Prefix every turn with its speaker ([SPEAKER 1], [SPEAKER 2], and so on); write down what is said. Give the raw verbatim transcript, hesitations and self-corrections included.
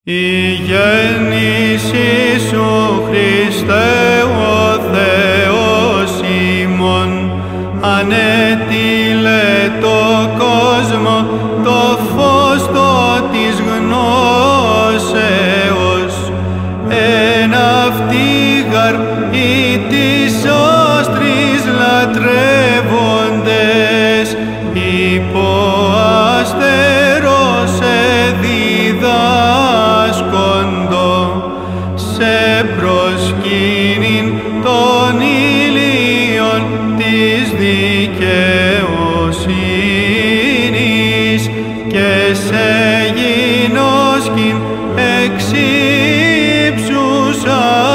[SPEAKER 1] Η γέννηση σου, Χριστέ, ο Θεός ημών, ανέτειλε το κόσμο το φως το της γνώσεως. Εν αυτή γαρ οι της όστρης λατρεύοντες, υπό αστερός εδιδάσκοντο, σε προσκύνην των ηλίων της δικαιοσύνης και σε γινώσκην εξ ύψους